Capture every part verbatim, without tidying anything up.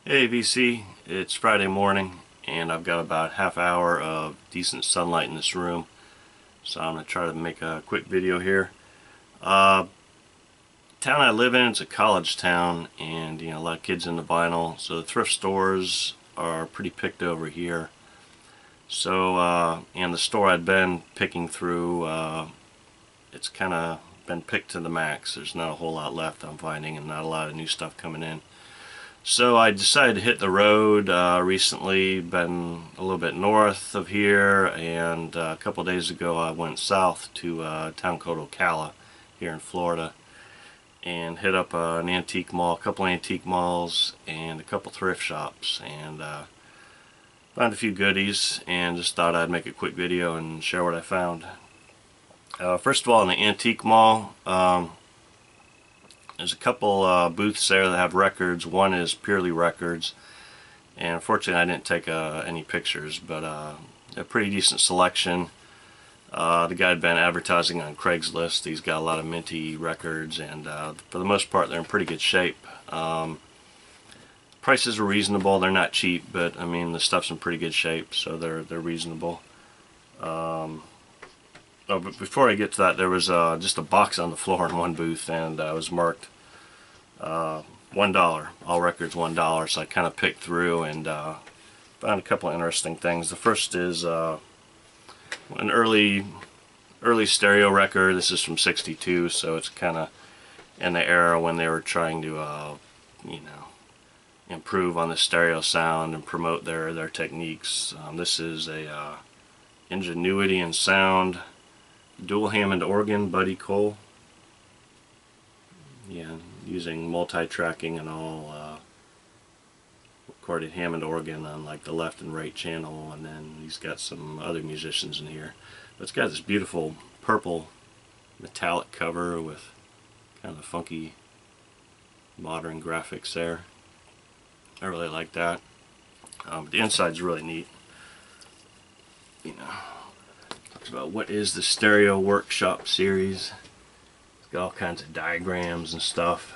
Hey V C, it's Friday morning and I've got about a half hour of decent sunlight in this room, so I'm going to try to make a quick video here. Uh, town I live in is a college town, and you know a lot of kids into vinyl, so the thrift stores are pretty picked over here. So uh, and the store I'd been picking through, uh, it's kind of been picked to the max. There's not a whole lot left I'm finding, and not a lot of new stuff coming in. So I decided to hit the road uh, recently. Been a little bit north of here, and uh, a couple days ago I went south to a town called Ocala here in Florida and hit up uh, an antique mall, a couple antique malls, and a couple thrift shops, and uh, found a few goodies, and just thought I'd make a quick video and share what I found. Uh, first of all, in the antique mall, um, there's a couple uh, booths there that have records. One is purely records, and unfortunately I didn't take uh, any pictures, but uh, a pretty decent selection. Uh, the guy had been advertising on Craigslist. He's got a lot of minty records, and uh, for the most part they're in pretty good shape. Um, prices are reasonable. They're not cheap, but I mean the stuff's in pretty good shape, so they're they're reasonable. Um, Oh, but before I get to that, there was uh, just a box on the floor in one booth, and uh, it was marked uh, one dollar. All records one dollar. So I kind of picked through and uh, found a couple of interesting things. The first is uh, an early, early stereo record. This is from sixty-two, so it's kind of in the era when they were trying to, uh, you know, improve on the stereo sound and promote their their techniques. Um, this is a uh, Ingenuity and Sound dual Hammond organ, Buddy Cole. Yeah, using multi-tracking and all, uh, recorded Hammond organ on like the left and right channel, and then he's got some other musicians in here. But it's got this beautiful purple metallic cover with kind of funky modern graphics there. I really like that. Um, the inside's really neat. You know, about what is the Stereo Workshop series. It's got all kinds of diagrams and stuff.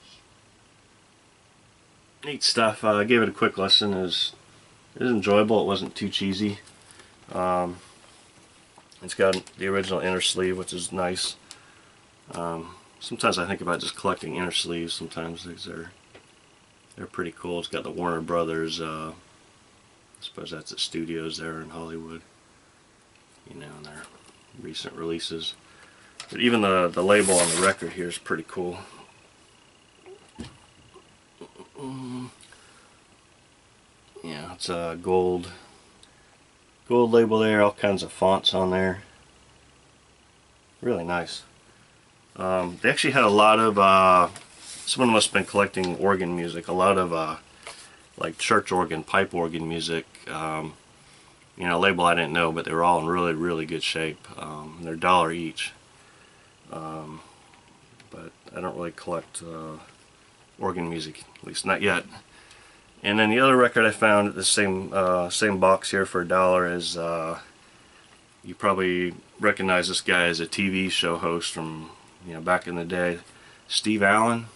Neat stuff. Uh, I gave it a quick listen. It was, it was enjoyable. It wasn't too cheesy. Um, it's got the original inner sleeve, which is nice. Um, sometimes I think about just collecting inner sleeves. Sometimes they're they're pretty cool. It's got the Warner Brothers. Uh, I suppose that's at studios there in Hollywood. You know, in their recent releases. But even the, the label on the record here is pretty cool. Yeah, it's a gold gold label there, all kinds of fonts on there. Really nice. Um, they actually had a lot of, uh, someone must have been collecting organ music, a lot of uh, like church organ, pipe organ music. Um, You know, label I didn't know, but they were all in really, really good shape. Um, they're a dollar each. Um, but I don't really collect uh, organ music, at least not yet. And then the other record I found at the same uh, same box here for a dollar is, uh, you probably recognize this guy as a T V show host from, you know, back in the day, Steve Allen.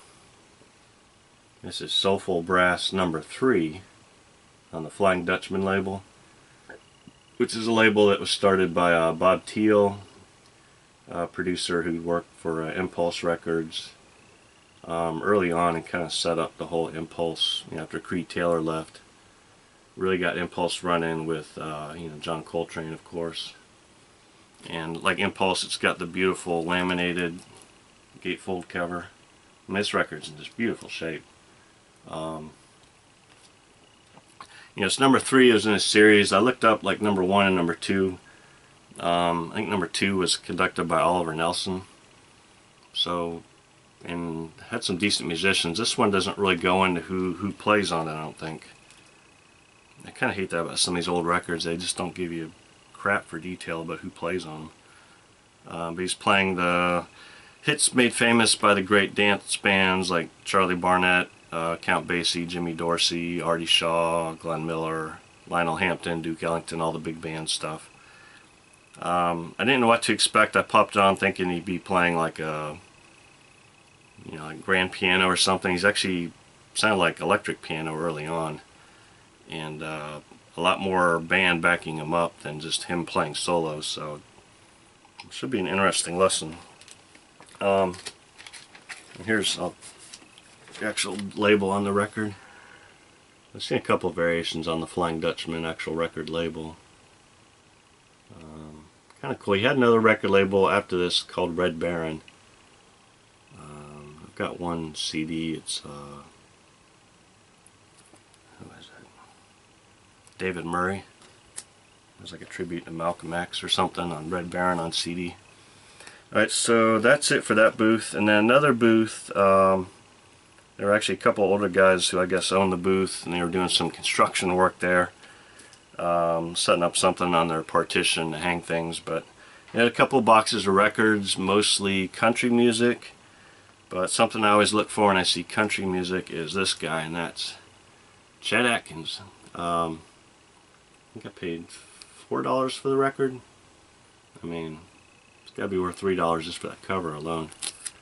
This is Soulful Brass number three on the Flying Dutchman label, which is a label that was started by uh, Bob Thiel, a producer who worked for uh, Impulse Records um, early on, and kind of set up the whole Impulse, you know, after Creed Taylor left. Really got Impulse running with uh, you know, John Coltrane, of course. And like Impulse, it's got the beautiful laminated gatefold cover. And this record's in this beautiful shape. Um, You know, it's number three is in a series. I looked up like number one and number two. Um, I think number two was conducted by Oliver Nelson. So, and had some decent musicians. This one doesn't really go into who who plays on it, I don't think. I kind of hate that about some of these old records. They just don't give you crap for detail about who plays on them. Uh, but he's playing the hits made famous by the great dance bands like Charlie Barnett, Uh, Count Basie, Jimmy Dorsey, Artie Shaw, Glenn Miller, Lionel Hampton, Duke Ellington, all the big band stuff. Um, I didn't know what to expect. I popped on thinking he'd be playing like a, you know, like grand piano or something. He's actually sounded like electric piano early on, and uh, a lot more band backing him up than just him playing solos. So it should be an interesting lesson. Um, and here's uh, the actual label on the record. I've seen a couple of variations on the Flying Dutchman actual record label. Um, kind of cool. He had another record label after this called Red Baron. Um, I've got one C D. It's uh, who is it? David Murray. It was like a tribute to Malcolm X or something on Red Baron on C D. Alright, so that's it for that booth. And then another booth, um, there were actually a couple older guys who I guess owned the booth, and they were doing some construction work there, um, setting up something on their partition to hang things. But they had a couple boxes of records, mostly country music. But something I always look for when I see country music is this guy, and that's Chet Atkins. Um, I think I paid four dollars for the record. I mean, it's got to be worth three dollars just for that cover alone.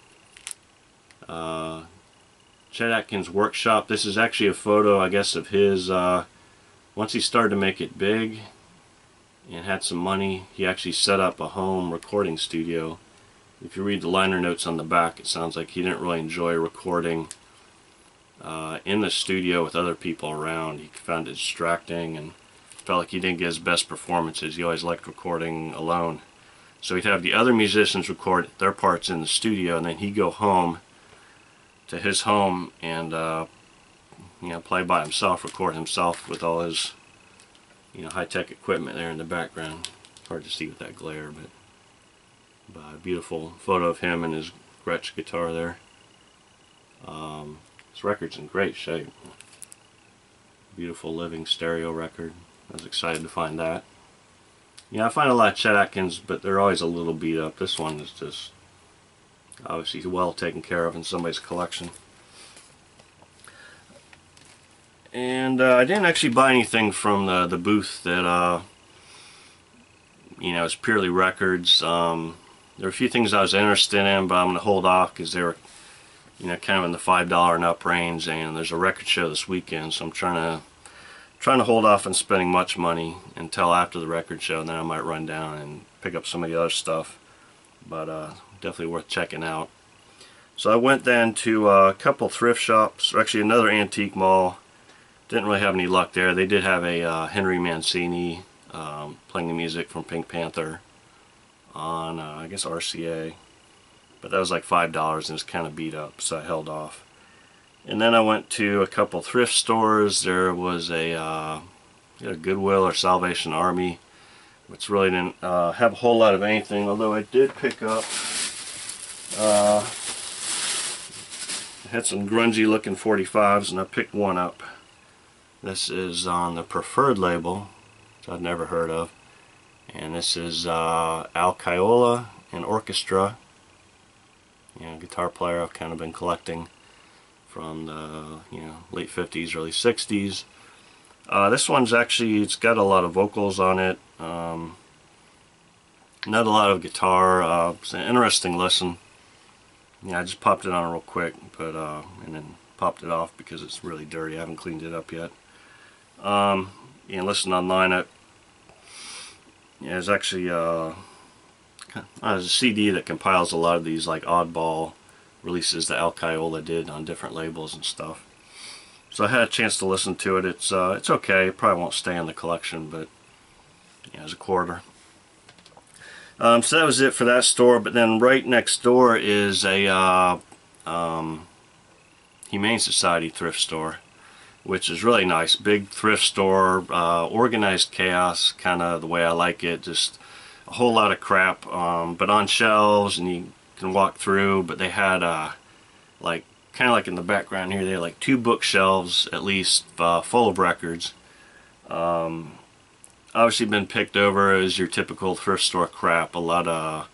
Uh, Chet Atkins Workshop. This is actually a photo, I guess, of his, uh, once he started to make it big and had some money, he actually set up a home recording studio. If you read the liner notes on the back, it sounds like he didn't really enjoy recording uh, in the studio with other people around. He found it distracting and felt like he didn't get his best performances. He always liked recording alone. So he'd have the other musicians record their parts in the studio, and then he'd go home to his home and uh, you know, play by himself, record himself with all his, you know, high-tech equipment there in the background. Hard to see with that glare, but, but a beautiful photo of him and his Gretsch guitar there. Um, this record's in great shape. Beautiful living stereo record. I was excited to find that. Yeah, I find a lot of Chet Atkins, but they're always a little beat up. This one is just obviously well taken care of in somebody's collection. And uh, I didn't actually buy anything from the, the booth that, uh, you know, is purely records. Um, there were a few things I was interested in, but I'm going to hold off because they were, you know, kind of in the five dollar and up range, and there's a record show this weekend, so I'm trying to trying to hold off on spending much money until after the record show, and then I might run down and pick up some of the other stuff. But uh, definitely worth checking out. So I went then to a couple thrift shops, or actually another antique mall. Didn't really have any luck there. They did have a uh, Henry Mancini um, playing the music from Pink Panther on, uh, I guess, R C A. But that was like five dollars and it's kind of beat up, so I held off. And then I went to a couple thrift stores. There was a, uh, a Goodwill or Salvation Army, which really didn't uh, have a whole lot of anything, although I did pick up, uh, I had some grungy looking forty-fives, and I picked one up. This is on the Preferred label, which I've never heard of, and this is uh, Ocala and Orchestra. You know, guitar player I've kind of been collecting from the, you know, late fifties, early sixties. Uh, this one's actually, it's got a lot of vocals on it. Um, not a lot of guitar. Uh, it's an interesting listen. Yeah, I just popped it on real quick, but uh, and then popped it off because it's really dirty. I haven't cleaned it up yet. Um, you can listen online. It, yeah, there's actually uh, uh, there's a C D that compiles a lot of these like oddball releases that Ocala did on different labels and stuff. So I had a chance to listen to it. It's uh, it's okay. It probably won't stay in the collection, but yeah, it's a quarter. Um, so that was it for that store. But then right next door is a uh, um, Humane Society thrift store, which is really nice. Big thrift store, uh, organized chaos, kind of the way I like it. Just a whole lot of crap, um, but on shelves, and you can walk through. But they had uh, like kind of like in the background here, they had like two bookshelves at least uh, full of records. Um, obviously been picked over as your typical thrift store crap. A lot of,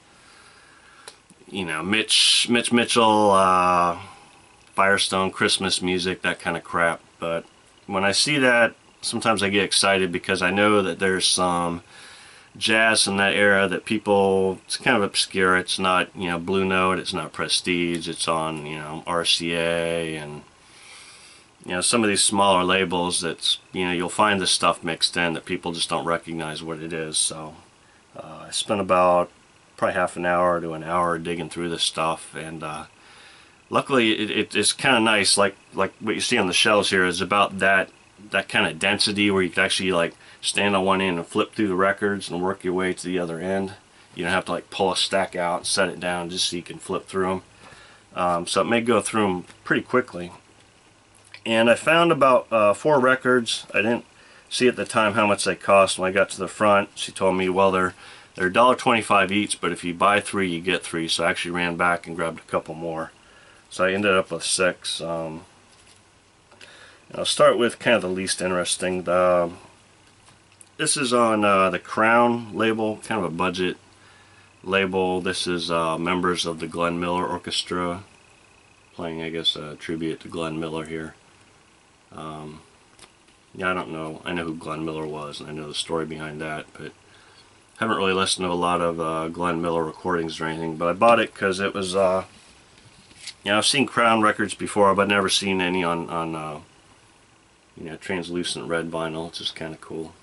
you know, Mitch Mitch Mitchell, uh, Firestone Christmas music, that kind of crap. But when I see that, sometimes I get excited because I know that there's some jazz in that era that people, it's kind of obscure. It's not, you know, Blue Note, it's not Prestige, it's on, you know, R C A and you know, some of these smaller labels that's, you know, you'll find this stuff mixed in that people just don't recognize what it is. So uh, I spent about probably half an hour to an hour digging through this stuff, and uh, luckily it, it, it's kind of nice. Like like what you see on the shelves here is about that that kind of density where you can actually like stand on one end and flip through the records and work your way to the other end. You don't have to like pull a stack out and set it down just so you can flip through them. Um, so it may go through them pretty quickly. And I found about uh, four records. I didn't see at the time how much they cost. When I got to the front, she told me, well, they're they're one dollar twenty-five each, but if you buy three, you get three. So I actually ran back and grabbed a couple more. So I ended up with six. Um, I'll start with kind of the least interesting. The, this is on uh, the Crown label, kind of a budget label. This is uh, members of the Glenn Miller Orchestra, playing, I guess, a tribute to Glenn Miller here. Um, yeah, I don't know. I know who Glenn Miller was, and I know the story behind that, but haven't really listened to a lot of uh, Glenn Miller recordings or anything. But I bought it because it was, uh, you know, I've seen Crown records before, but I've never seen any on, on uh, you know, translucent red vinyl. It's just kind of cool.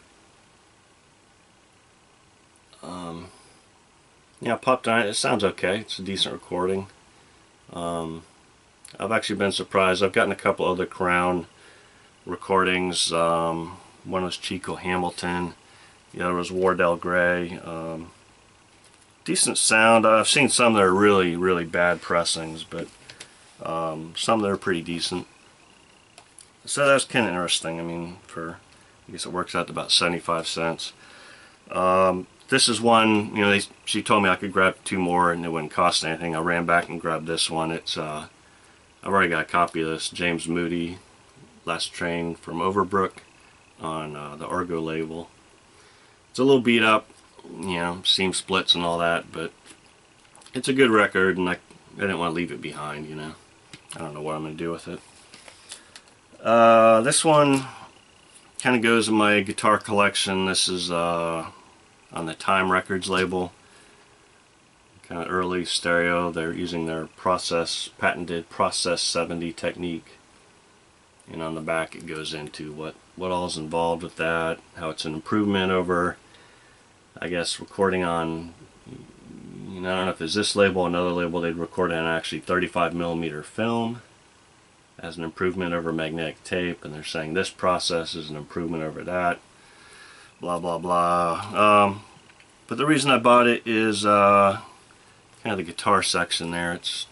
Um, yeah, I popped on it. It sounds okay. It's a decent recording. Um, I've actually been surprised. I've gotten a couple other Crown recordings. Um, one was Chico Hamilton. The other was Wardell Gray. Um, decent sound. I've seen some that are really, really bad pressings, but um, some that are pretty decent. So that's kind of interesting. I mean, for, I guess it works out to about seventy-five cents. Um, this is one, you know, they, she told me I could grab two more and it wouldn't cost anything. I ran back and grabbed this one. It's, uh, I've already got a copy of this. James Moody, Last Train from Overbrook on uh, the Argo label. It's a little beat up, you know, seam splits and all that, but it's a good record, and I, I didn't want to leave it behind, you know. I don't know what I'm going to do with it. Uh, this one kind of goes in my guitar collection. This is uh, on the Time Records label. Kind of early stereo. They're using their process, patented Process seventy technique. And on the back it goes into what, what all is involved with that, how it's an improvement over, I guess, recording on, you know, I don't know if it's this label or another label, they'd record on actually thirty-five millimeter film as an improvement over magnetic tape, and they're saying this process is an improvement over that, blah blah blah. Um, but the reason I bought it is uh, kind of the guitar section there. It's,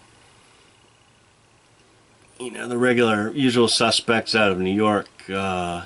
you know, the regular usual suspects out of New York. Uh,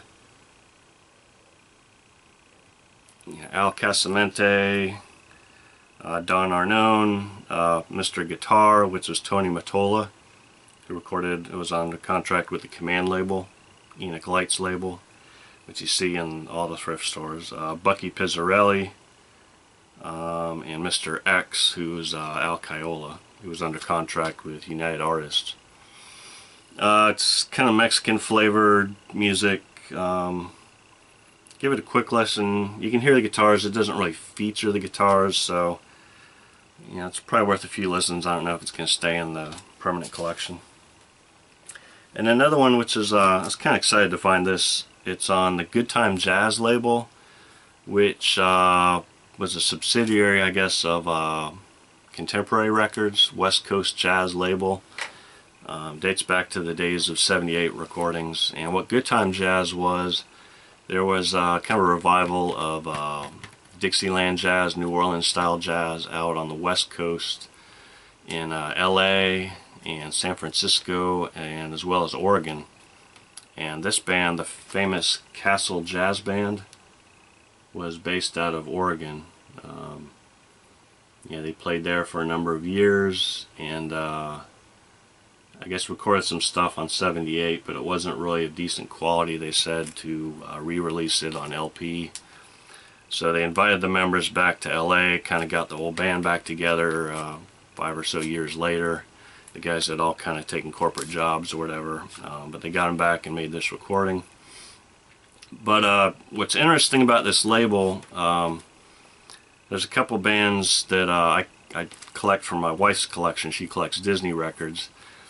you know, Al Casamente, uh, Don Arnone, uh, Mister Guitar, which was Tony Mottola, who recorded, it was on the contract with the Command label, Enoch Lights label, which you see in all the thrift stores. Uh, Bucky Pizzarelli, um, and Mister X, who's uh, Al Caiola, who was under contract with United Artists. Uh, it's kind of Mexican flavored music. Um, give it a quick listen. You can hear the guitars. It doesn't really feature the guitars, so you know, it's probably worth a few listens. I don't know if it's going to stay in the permanent collection. And another one, which is, uh, I was kind of excited to find this. It's on the Good Time Jazz label, which uh, was a subsidiary, I guess, of uh, Contemporary Records, West Coast Jazz label. Um, dates back to the days of seventy-eight recordings. And what Good Time Jazz was, there was uh, kind of a revival of uh, Dixieland jazz, New Orleans style jazz out on the West Coast in uh, L A and San Francisco, and as well as Oregon. And this band, the famous Castle Jazz Band, was based out of Oregon. Um, yeah, they played there for a number of years, and uh, I guess recorded some stuff on seventy-eight, but it wasn't really of decent quality, they said, to uh, re-release it on L P. So they invited the members back to L A, kind of got the whole band back together uh, five or so years later. The guys had all kind of taken corporate jobs or whatever, um, but they got them back and made this recording. But uh, what's interesting about this label, um, there's a couple bands that uh, I, I collect from my wife's collection. She collects Disney records.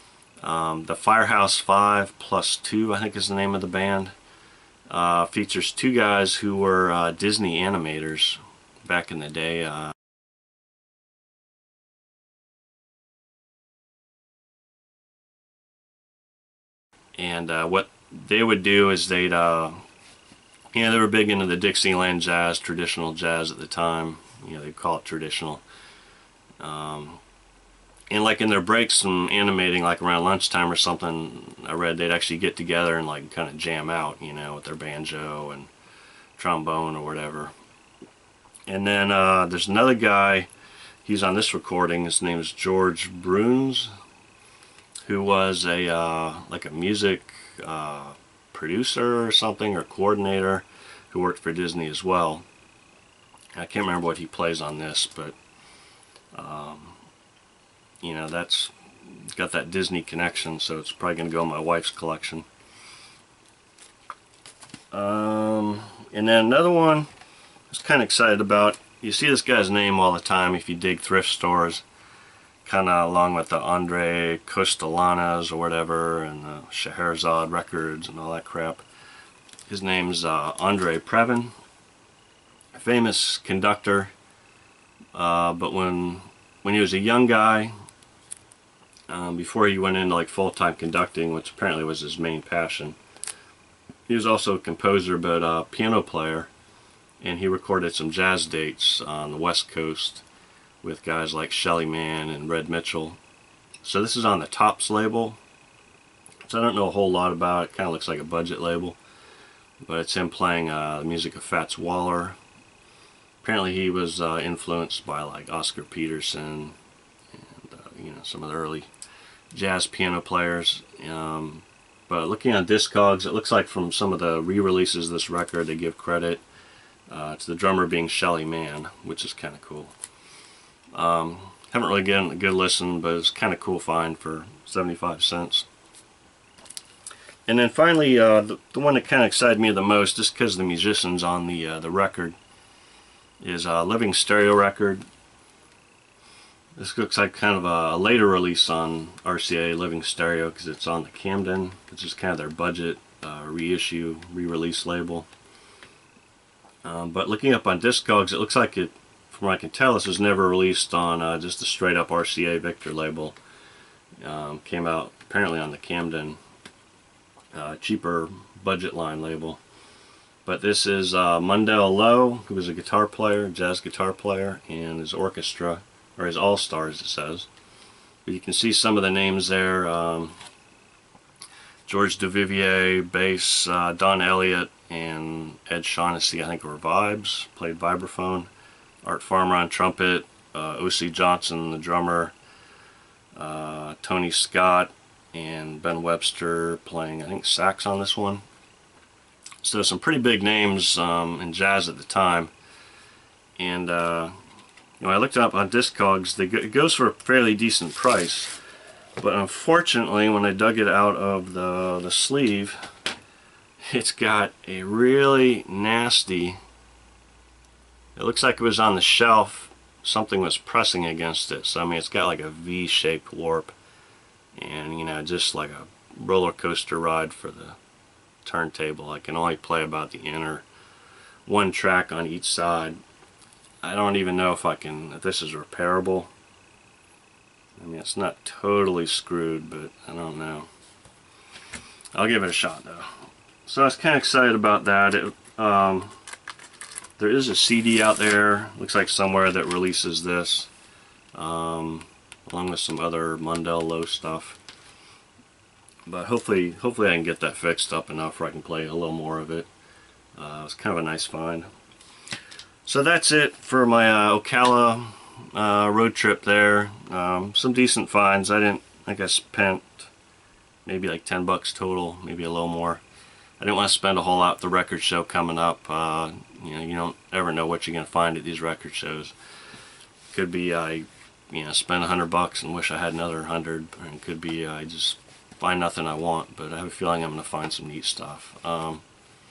Um, the Firehouse Five Plus Two, I think is the name of the band. Uh, features two guys who were uh, Disney animators back in the day. Uh, and uh, what they would do is they'd, uh, you know, they were big into the Dixieland jazz, traditional jazz at the time. You know, they'd call it traditional. Um, and like in their breaks and animating, like around lunchtime or something, I read they'd actually get together and like kind of jam out, you know, with their banjo and trombone or whatever. And then uh, there's another guy, he's on this recording, his name is George Bruns, who was a uh, like a music uh, producer or something, or coordinator, who worked for Disney as well. I can't remember what he plays on this, but um, you know, that's got that Disney connection, so it's probably going to go in my wife's collection. Um, and then another one I was kind of excited about. You see this guy's name all the time if you dig thrift stores, kind of along with the Andre Costalanas or whatever, and the Scheherazade records and all that crap. His name's uh, Andre Previn, a famous conductor, uh, but when when he was a young guy, um, before he went into like full-time conducting, which apparently was his main passion, he was also a composer but a piano player, and he recorded some jazz dates on the West Coast with guys like Shelly Manne and Red Mitchell. So this is on the Tops label, so I don't know a whole lot about it. Kind of looks like a budget label, but it's him playing uh, the music of Fats Waller. Apparently he was uh, influenced by like Oscar Peterson and uh, you know, some of the early jazz piano players. Um, but looking on Discogs, it looks like from some of the re-releases of this record, they give credit uh, to the drummer being Shelly Manne, which is kind of cool. Um, haven't really given a good listen, but it's kind of cool find for seventy-five cents. And then finally, uh, the, the one that kind of excited me the most, just because the musicians on the uh, the record, is a Living Stereo record. This looks like kind of a later release on R C A Living Stereo, because it's on the Camden, which is kind of their budget uh, reissue, re-release label. Um, but looking up on Discogs, it looks like it, from what I can tell, this was never released on uh, just a straight up R C A Victor label. Um, came out apparently on the Camden, uh, cheaper budget line label. But this is uh, Mundell Lowe, who was a guitar player, jazz guitar player, and his orchestra, or his all-stars it says. But you can see some of the names there. Um, George Duvivier, bass, uh, Don Elliott, and Ed Shaughnessy, I think were vibes, played vibraphone. Art Farmer on trumpet, uh, O C Johnson, the drummer, uh, Tony Scott, and Ben Webster playing, I think, sax on this one. So some pretty big names um, in jazz at the time. And uh, you know, I looked up on Discogs, they go, it goes for a fairly decent price. But unfortunately, when I dug it out of the, the sleeve, it's got a really nasty, it looks like it was on the shelf, something was pressing against it. So I mean, it's got like a V-shaped warp, and you know, just like a roller coaster ride for the turntable. I can only play about the inner one track on each side. I don't even know if I can, if this is repairable. I mean, it's not totally screwed, but I don't know. I'll give it a shot though. So I was kind of excited about that. It, um, there is a C D out there, looks like somewhere, that releases this, um, along with some other Mundell Lowe stuff. But hopefully, hopefully I can get that fixed up enough where I can play a little more of it. Uh, it's kind of a nice find. So that's it for my uh, Ocala uh, road trip there. Um, some decent finds. I didn't think I spent maybe like ten bucks total, maybe a little more. I didn't want to spend a whole lot at the record show coming up. Uh, you know, you don't ever know what you're going to find at these record shows. Could be I, you know, spend a hundred bucks and wish I had another hundred, and it could be I just find nothing I want, but I have a feeling I'm going to find some neat stuff. Um,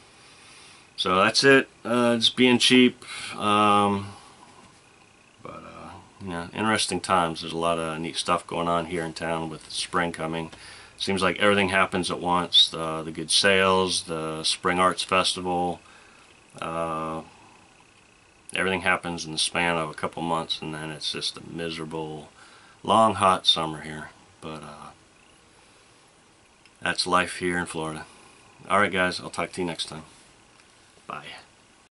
so that's it. Uh, just being cheap. Um, but, uh, you know, interesting times. There's a lot of neat stuff going on here in town with spring coming. seems like everything happens at once. The, the good sales, the Spring Arts Festival, uh, everything happens in the span of a couple months, and then it's just a miserable, long, hot summer here. But uh, that's life here in Florida. Alright guys, I'll talk to you next time. Bye.